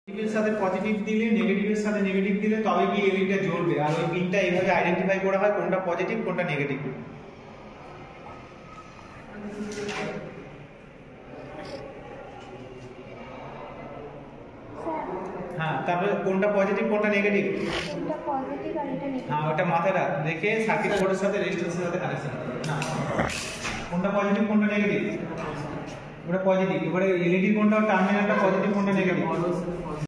পজিটিভের সাথে পজিটিভ দিলে নেগেটিভের সাথে নেগেটিভ দিলে তবে কি এলইডিটা জ্বলবে। আর ওই পিনটা এইভাবে আইডেন্টিফাই করা হয় কোনটা পজিটিভ কোনটা নেগেটিভ। হ্যাঁ, তারপরে কোনটা পজিটিভ কোনটা নেগেটিভ, কোনটা পজিটিভ আর এটা নেগেটিভ। হ্যাঁ ওটা মাথায় রাখ, দেখে সার্কিট বোর্ডের সাথে রেজিস্ট্যান্সের সাথে কানেকশন না কোনটা পজিটিভ কোনটা নেগেটিভ, ওটা পজিটিভ। এবারে এলইডি কোনটা টার্মিনালটা পজিটিভ কোনটা নেগেটিভ।